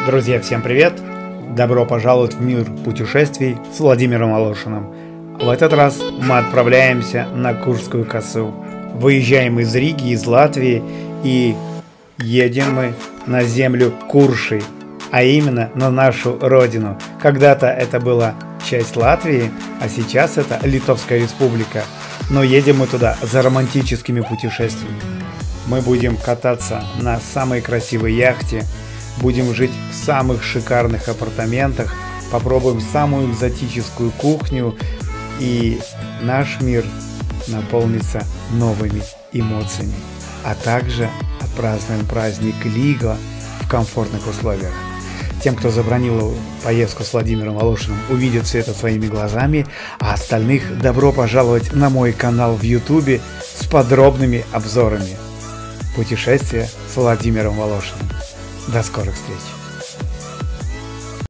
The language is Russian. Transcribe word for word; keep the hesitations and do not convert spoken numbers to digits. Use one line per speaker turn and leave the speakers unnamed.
Друзья, всем привет! Добро пожаловать в мир путешествий с Владимиром Волошиным. В этот раз мы отправляемся на Куршскую косу. Выезжаем из Риги, из Латвии, и едем мы на землю Куршей, а именно на нашу родину. Когда-то это была часть Латвии, а сейчас это Литовская республика. Но едем мы туда за романтическими путешествиями. Мы будем кататься на самой красивой яхте, будем жить в самых шикарных апартаментах, попробуем самую экзотическую кухню, и наш мир наполнится новыми эмоциями. А также отпразднуем праздник Лига в комфортных условиях. Тем, кто забронировал поездку с Владимиром Волошиным, увидят все это своими глазами, а остальных добро пожаловать на мой канал в ютубе с подробными обзорами. Путешествие с Владимиром Волошиным. До скорых встреч!